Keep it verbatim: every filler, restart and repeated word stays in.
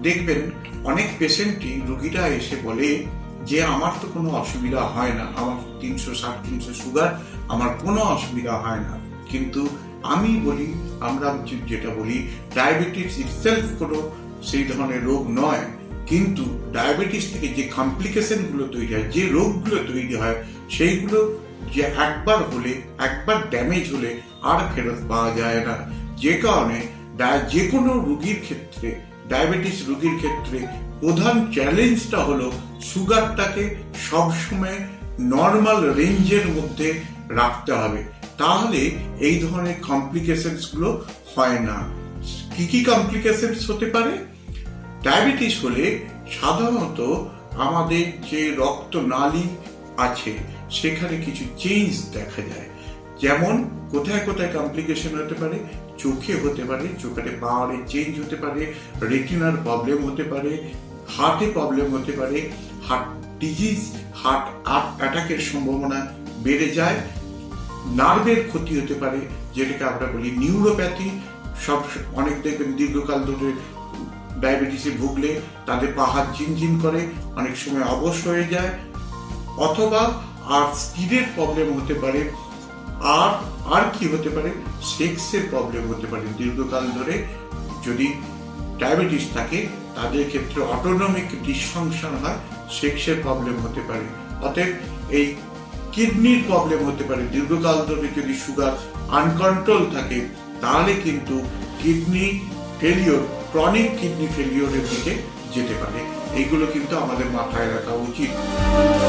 দেখবেন অনেক পেশেন্টই রোগীরা এসে বলে যে আমার তো কোনো অসুবিধা হয় না, আমার তিনশো ষাট তিনশো সুগার, আমার কোনো অসুবিধা হয় না। কিন্তু আমি বলি, আমরা যেটা বলি, ডায়াবেটিস ইটসেলফ কোনো সেই ধরনের রোগ নয়, কিন্তু ডায়াবেটিস থেকে যে কমপ্লিকেশন গুলো তৈরি হয়, যে রোগগুলো তৈরি হয়, সেইগুলো যে একবার হলে, একবার ড্যামেজ হলে আর ফেরত পাওয়া যায় না। যে কারণে যে কোনো রোগীর ক্ষেত্রে, ডায়াবেটিস রোগীর ক্ষেত্রে প্রধান চ্যালেঞ্জটা হলো সুগারটাকে সবসময় নর্মাল রেঞ্জের মধ্যে রাখতে হবে, তাহলে এই ধরনের কমপ্লিকেশনস গুলো হয় না। কি কি কমপ্লিকেশনস হতে পারে? ডায়াবেটিস হলে সাধারণত আমাদের যে রক্তনালী আছে সেখানে কিছু চেঞ্জ দেখা যায়। যেমন কোথায় কোথায় কমপ্লিকেশন হতে পারে? চোখে হতে পারে, চোখের পাওয়ারে চেঞ্জ হতে পারে, রেটিনার প্রবলেম হতে পারে, হার্টে প্রবলেম হতে পারে, হার্ট ডিজিজ, হার্ট অ্যাটাকের সম্ভাবনা বেড়ে যায়, নার্ভের ক্ষতি হতে পারে, যেটাকে আমরা বলি নিউরোপ্যাথি। সব অনেক দেখবেন দীর্ঘকাল ধরে ডায়াবেটিসে ভুগলে তাদের পা হাত ঝিনঝিন করে, অনেক সময় অবশ হয়ে যায়, অথবা আর স্কিনের প্রবলেম হতে পারে, আর আর কি হতে পারে? সেক্সের প্রবলেম হতে পারে। দীর্ঘকাল ধরে যদি ডায়াবেটিস থাকে তাদের ক্ষেত্রে অটোনমিক ডিসফাংশন হয়, সেক্সের প্রবলেম হতে পারে। অতএব এই কিডনির প্রবলেম হতে পারে। দীর্ঘকাল ধরে যদি সুগার আনকন্ট্রোল থাকে তাহলে কিন্তু কিডনি ফেলিওর, ক্রনিক কিডনি ফেলিওরের দিকে যেতে পারে। এইগুলো কিন্তু আমাদের মাথায় রাখা উচিত।